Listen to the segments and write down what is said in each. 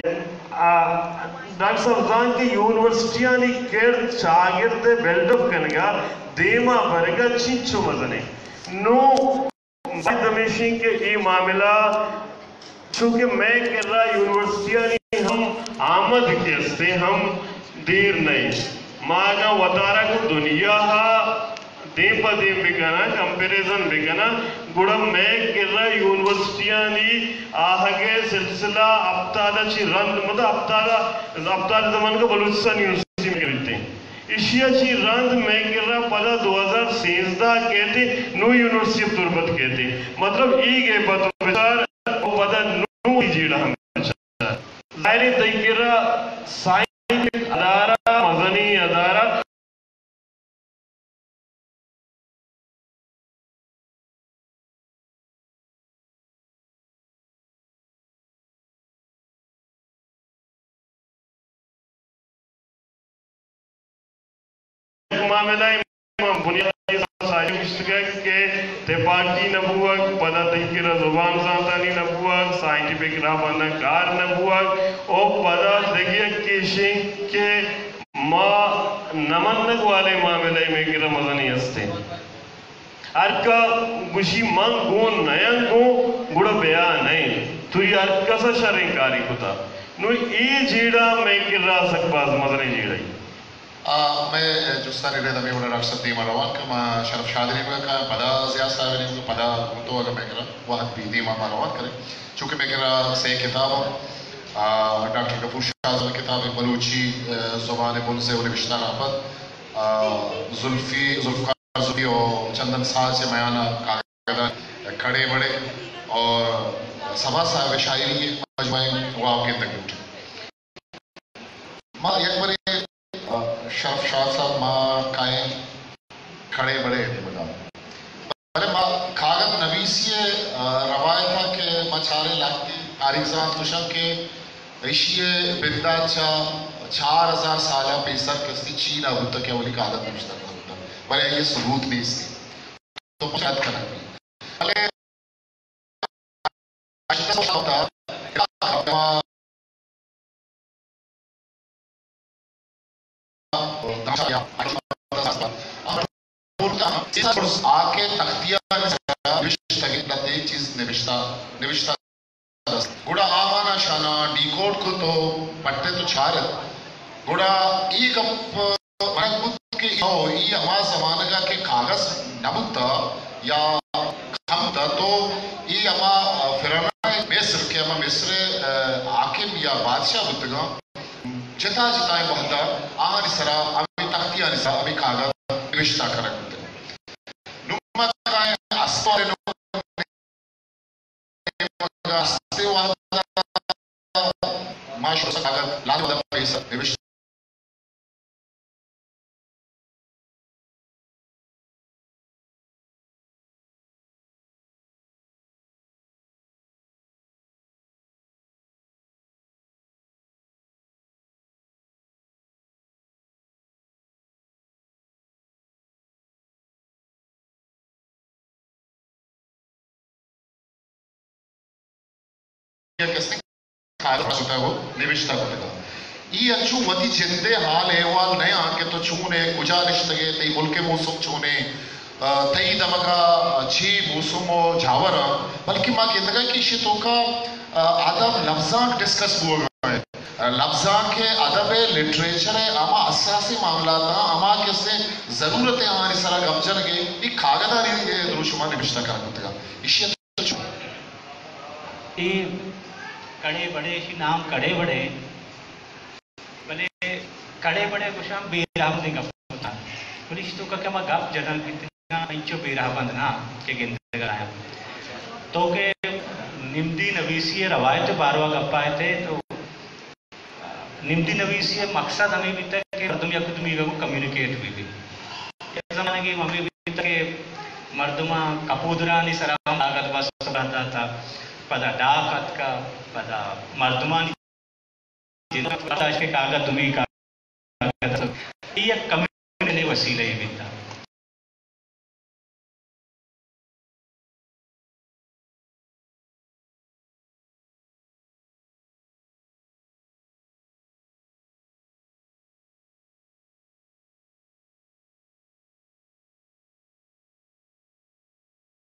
doctor صاحب زان کی یونیورسٹیاں نی کیر شاگرد بیلڈ اپ کنگا دیما برگا چنچو مزنے نو دمیشن کے ای معاملہ چونکہ میں کر رہا یونیورسٹیاں نی ہم آمد کیستے ہم دیر نہیں ماغا وطارہ کو دنیا دیم پا دیم بکنا کمپیریزن بکنا گوڑا میں کر رہا یونیورسٹیاں نی آہگے سلسلہ ابتادہ چی رند مطلب ابتادہ زمان کا بلوچستان یونیورسٹی میں کرتے ہیں اشیاء چی رند میں کر رہا پدا 2016 کہتے نو یونیورسٹی اب تربت کہتے مطلب گے پتو بچار وہ پدا نو جیڑا ہم بچار ظاہری تیکرہ سائنس ادارہ مزنی ادارہ معاملہ بنیادی ساری مشتقہ کے تپاکی نبوک پدا تحقیرہ زبان سانتانی نبوک سائنٹیفک رابانہ کار نبوک او پدا دگیہ کیشن کے ما نمنگ والے معاملہ میں گرہ مزنی ہستے ارکا گوشی من گون نیان گون گوڑا بیان نہیں تو یہ ارکا سا شرین کاری کتا نو ای جیڑا میں گرہ سکباز مزنی جیڑا ہی میں جستانی رہتا میں بولا ڈاکٹر صاحب دیما روان کا میں شرف شادری میں کہا پدا زیاد صاحب نے پدا تو اگر میں کرا وقت بھی دیما روان کرے چونکہ میں کرا سے کتاب ڈاکٹر غفور شاہ صاحب کتاب بلوچی زبان بول سے انہیں بشتہ رابط ذوالفقار زبی اور چندن سال سے میانا کاغذہ کھڑے بڑے اور سبا صاحب شاعری مجموعے وہ آپ کے تک اٹھے ماں یک بڑے شرف شاہ صاحب ماں کائیں کھڑے بڑے ہیں بدا بڑے ماں کاغذ نویسی روایتہ کے مچھارے لگتی تاریخ زمان خوشن کے ایشیے بندہ 4000 سالہ پیسر کسی چینہ ہوتا کہ ولی کاغذ نوشتہ ہوتا بڑے یہ ثبوت نہیں سی تو مشاہد کرنا بھی بلے اشتہ ہوتا آکے تختیہ نوشتہ چیز نوشتہ گوڑا آمانا شانا ڈیکوڈ کو تو پٹے تو چھارت گوڑا ای گپ مرک بود کہ ای اما زمانگا کے کاغذ نبوتا یا کھمتا تو ای اما فرانہ مصر کے اما مصر حاکم یا بادشاہ بودگا جتا جتائیں وحدہ آہاں سرا امی تختیہ نسا امی کاغذ نوشتہ کرک بودگا نمت کائیں اسطور استے وحدہ معاشر سے کاغذ لازم وحدہ پیسہ نوشتہ کسنے کاغذ ہوتا ہے وہ نوشتہ ہوتا ہے یہ اچھو وطی جندے حال احوال نہیں آنکے تو چھونے گجارش تگے تی ملک موسم چھونے تی دمگا چھی موسم و جھاورا بلکہ ماں کہتا ہے کہ شتوں کا ادب لفظان ڈسکس ہوا ہے لفظان کے ادب لٹریچر ہے اما اساسی معاملات ہیں اما کسے ضرورت ہے ہماری سرا گمجن گے یہ کاغذہ نہیں درو شما نوشتہ کرتا ہے اسی اچھو کڑے بڑے شی نام کڑے بڑے بلے کڑے بڑے کشام بیرام دیں گا پتا پولیس تو کہ میں گپ جنل کتنا انچو بیرہ بندنا کہ گندے گرایا تو کہ نمدی نویسی روایت باروا گپ آئے تھے تو نمدی نویسی مقصد ہمیں بھی تھا کہ مردم یا کتمی کو کمیونیکیٹ ہوئی بھی اس زمانے کی ہمیں بھی تھا کہ مردمہ کپودرانی سرام آگت بس رہتا تھا پدا ڈاکت کا پدا مردمانی جنہوں پتاش کے کاغذ تمہیں کاغذ یہ کمیونٹی وسیلہ ہی بھی تھا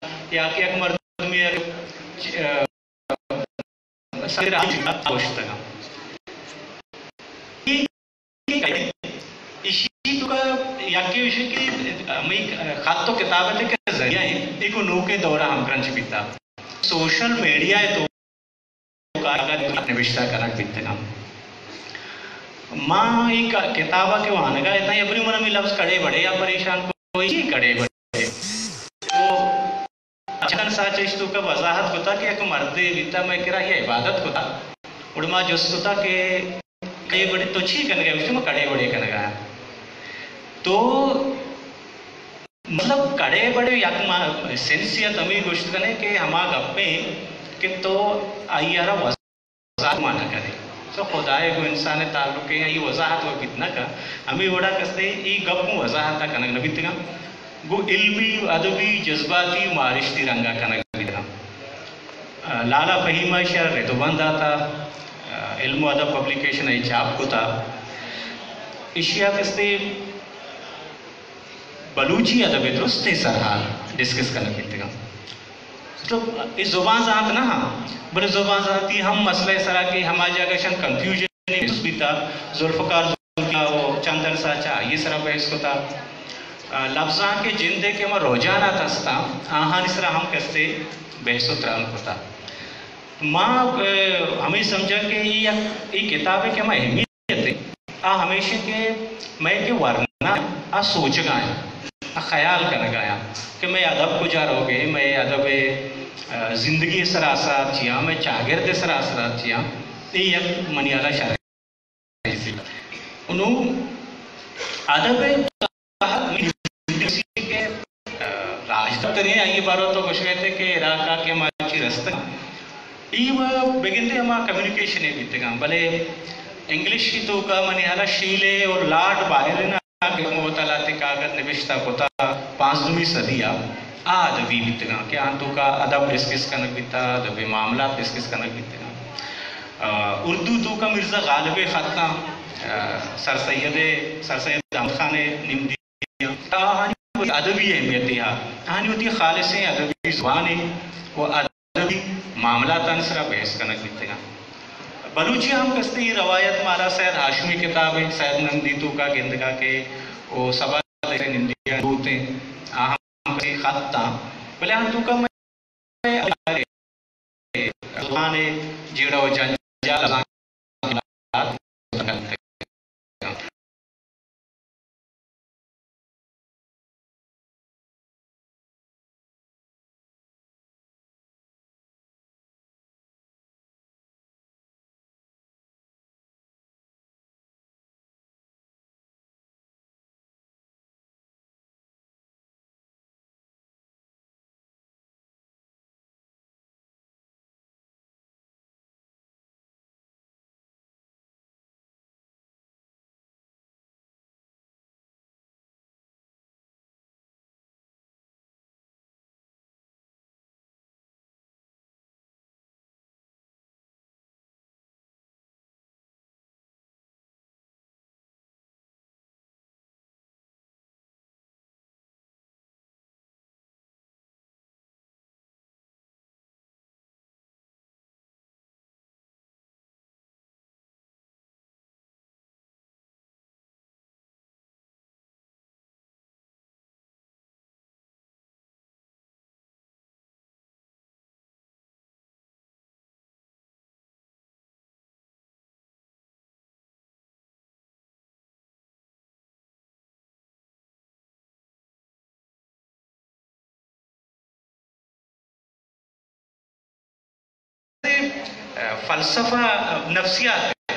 یا کہ ایک مردمی گوشتگا اسی تو کا یکی وشی کی ہمیں خط تو کتابت کے ذریعہ ہیں ایک نو کے دورہ ہم کرنچ بیتا سوشل میڈیا ہے تو نوشتہ کرنک بیتنا ماں ایک کتابہ کے وہاں نگا اتنا یا بری منہ میں لفظ کڑے بڑے یا پریشان کوئی ہی کڑے بڑے تو اچھا ساچش تو کا وضاحت ہوتا کہ ایک مرد بیتا میں کرا یہ عبادت ہوتا اور ماں جس ہوتا کہ کئی بڑے تو چھی کرنے گئے اس میں کڑے بڑے کرنے گیا تو مطلب کڑے بڑے یک سینسیت ہمیں گوشت کرنے کہ ہما گپ میں کہ تو آئی آرہ وضاحت مانا کرے تو خدای کو انسان تعلق ہے یہ وضاحت وہ کتنا کا ہمیں وڑا کستے یہ گپ کو وضاحت کا کنگ نبی تگا گو علمی ادبی جذباتی معرشتی رنگا کنگ نبی تگا لالا فہیمہ شہر ریتو بند آتا علم و ادب پبلیکیشن ہے چاپ کو تھا اشیاء کستے بلوچی ادب درستے سرحال ڈسکس کرنے کی تگا تو اس زبان ذات نہ بلے زبان ذاتی ہم مسئلہ سرا کہ ہماری جگہ شن کنفیوژن نہیں اس بھی تھا ذوالفقار وہ چندن ساچا یہ سرا بحث کو تھا لفظاں کے جندے کے ہمیں روزانہ تستا آہان اس طرح ہم کستے بحث و تران کو تھا ماں ہمیں سمجھا کہ یہ کتاب ہے کہ ہمیں اہمیت ہے ہمیشہ کہ میں کہ ورنہ سوچ گایا خیال کرنے گایا کہ میں ادب کو جا رو گے میں ادب زندگی سر اثرات چیا میں چاگرد سر اثرات چیا یہ یک منیالہ شرح انہوں ادب کے راجدہ ترین آئیے بارو تو کچھ کہتے کہ عراقہ کے ماچی رستہ یہ بگندے ہمارا کمیونیکیشن ہے بیتے گا بلے انگلش کی تو کا منیالہ شیلے اور لاڈ باہر نہ کہ موتالاتی کاغذ نوشتہ کو تا 5ویں صدیہ ادبی بیتے گا کہ آن تو کا ادب ڈسکس کرنک بیتا ادب معاملات ڈسکس کرنک بیتے گا اردو تو کا مرزا غالب خطہ سر سید احمد خان نمدی ادبی اہمیت ہے آنی ہوتی خالص ہیں ادبی زبان ہے وہ ادبی معاملات انسرا بحث کرنک بیتے گا بلوچی ہم کستے ہی روایت مارا سید ہاشمی کتاب ہے سید نمدیتو کا گندگا کے وہ سبا دیکھے نمدیاں ہوتے ہیں ہم کسی خط تھا بلے ہم تو کا میں زبانے جیڑا و جنجال فلسفہ نفسیات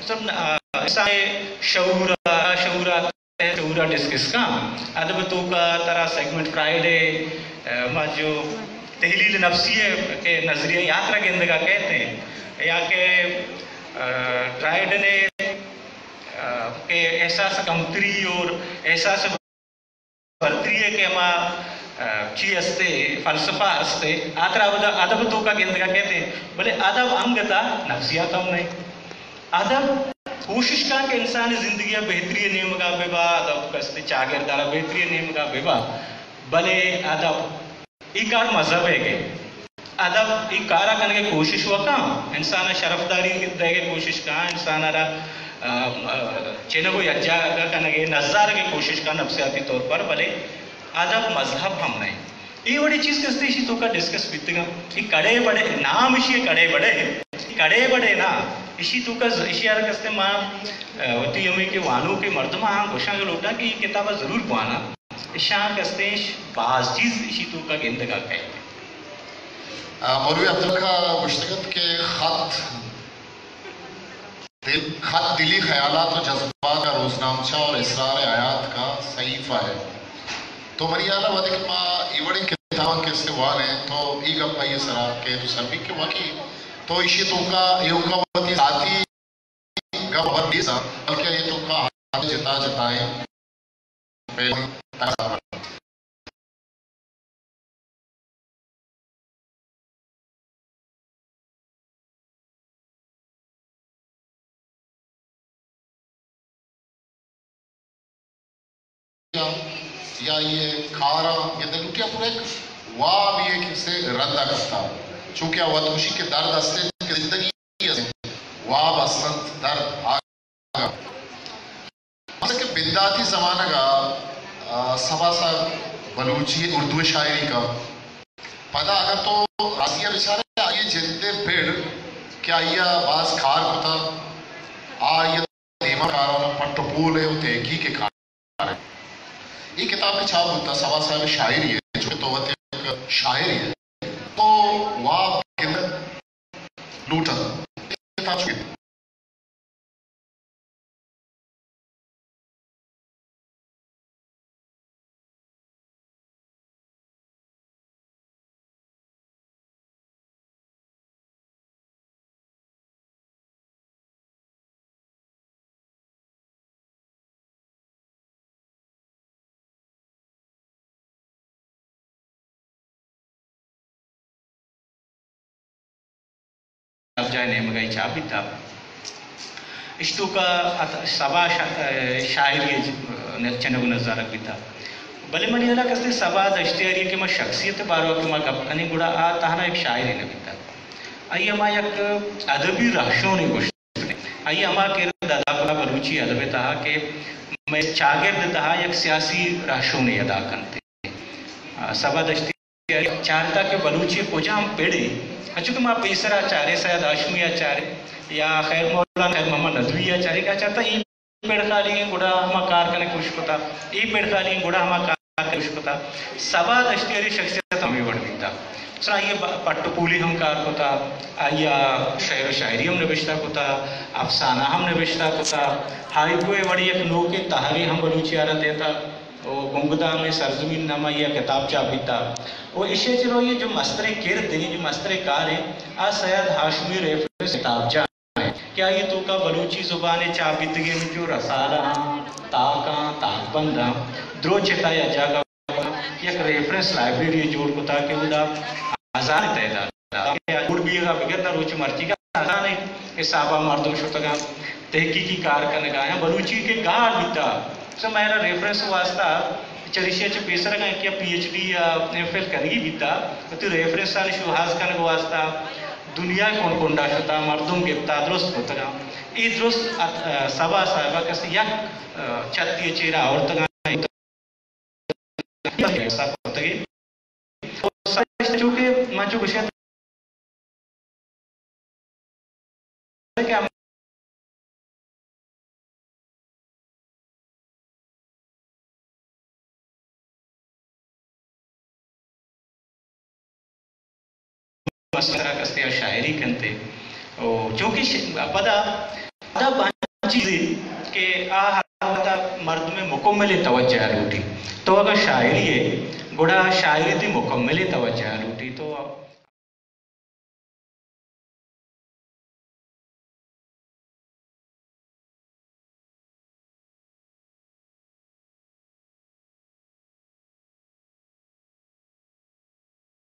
شعورات ڈسکس کا ادب تو کا طرح سیگمنٹ فرائیڈے جو تحلیل نفسی کے نظریہ یاترا کے اندر کا کہتے ہیں یا کہ فرائیڈ نے کہ احساس کمتری اور احساس برتری ہے کہ ہما چی ہستے فلسفہ ہستے آترا ادب تو کا گندگا کہتے ہیں بلے ادب انگتا نفسیات ہم نہیں ادب کوشش کا کہ انسان زندگی بہتری نیم گا بے با ادب کستے چاگر دارا بہتری نیم گا بے با بلے ادب ಈ ಕಾರ ಮಜಹಬ್ ಹೇಗೆ ಅದब ಈ ಕಾರ ಕನಗೆ ಕೋಶಿಶ್ ವಕ ಇನ್ಸಾನ ಶರಫ್ದಾರಿ ದೇಗೆ ಕೋಶಿಶ್ ಕಾ ಇನ್ಸಾನರ चेनगो यज्जा कनगे नज़ार की कोशिश का नफ्सियाती तौर पर भले अदब मजहब हम नहीं ये बड़ी चीज़ कसते इसी तो का डिस्कस बीतेगा कि कड़े बड़े नाम इसी कड़े बड़े ना इसी तो का इसी यार कसते माँ होती हमें कि वानों के मर्दमा हाँ घोषणा के लोटा कि ये किताब ज़रूर पाना इशां कसते बाज़ चीज़ इसी तो का गेंद का कहे मौलवी अब्दुल का मुश्तगत के खत दिली ख्यालात और जज्बात का रोजनामचा और इसरार आयात का सहीफा है तो मरियाला वादे के माँ इवड़ी किताब के सिवाल है तो एक अब ये सराब के तो सभी के वाकी तो इसी तो का युगा वती साथी गवर दिसा बल्कि ये तो का हाथ जताए पहले या ये खारा ये लुटिया पूरा एक वाह भी एक से रद्दा करता चूंकि वतुशी के दर्द असले की जिंदगी वाह बसंत दर्द आगा मतलब कि बिंदाती ज़माना का सवा सा बलूची उर्दू शायरी का पता अगर तो राजिया बेचारे आइए जिंदे पेड़ क्या आइया बास खार होता आइए देमा कारों पट्टपूल है उते की के खार ये किताब की छाप होता सवा साहब शायरी है जो तो वह एक शायरी है तो वाह किधर लूटा किताब की अब जाए ने मगाई चाप भी था इश्तों का सभा शायरी चनगु नज़ारक भी था भले मनी अला कसते सभा दश्तियारी के माँ शख्सियत बारो के माँ गपकनी गुड़ा आ तहना एक शायरी ने भी था आइए माँ एक अदबी राशों ने कुछ आइए हमार के दादा बलूची अदबे तहा के मैं चागिर्द तहा एक सियासी राशों ने अदा करते सभा दश्तियारी चारता के बलूची पोजाम पेड़े चूँकि माँ पेसरा आचार्य सैयद हाशमी आचार्य या खैर मौलाना खैर मोहम्मद नदवी आचार्य का चाहता ई पेड़खाली गुड़ा हम कार करने कोशिश होता ई पेड़खाली गुड़ा हम कार करने कोशिश होता सभा दश्तियारी शख्सियत हमें बढ़ता सर ये पट्टपूली हम कार होता या शेर शायरी हम नविश्ता होता अफसाना हम नविश्ता होता हाई कोई बड़ी एक नो के तहारी हम बलूची आ रहा था वो गुंगदा में सरजमीन नामा या किताब चाबी था वो इसे चलो ये जो मस्तरे किरते हैं जो मस्तरे कार है आ सैयद हाशमी रेफरेंस किताब जा है क्या ये तो का बलूची जुबान चाबिदगी में जो रसाला ताका ताकबंदा द्रो चिता या जागा एक रेफरेंस लाइब्रेरी जोड़ को ताकि उदा आजान तैदाद गुड़ भी का बिगड़ना रोच मर्जी का आजान है कि साबा मर्दों शुतगा तहकीकी कार करने गाया बलूची के गार बीता सो मेरा रेफरेंस वास्ता चरिशे च पेसर का क्या PhD या MPhil करेगी बीता तो रेफरेंस आने शुहाज का वास्ता दुनिया कौन कौन डाशता मर्दों गिरता दुरुस्त होता है ये दुरुस्त सभा साहबा कैसे या छत्ती चेहरा और तक चूँकि माचो विषय क्या मसला कसते या शायरी करते चूँकि पदा चीज़ें के मर्द में मुकम्मल तवज्जो लूटी तो अगर शायरी है गुड़ा शायरी थी मुकम्मल तवज्जो लूटी तो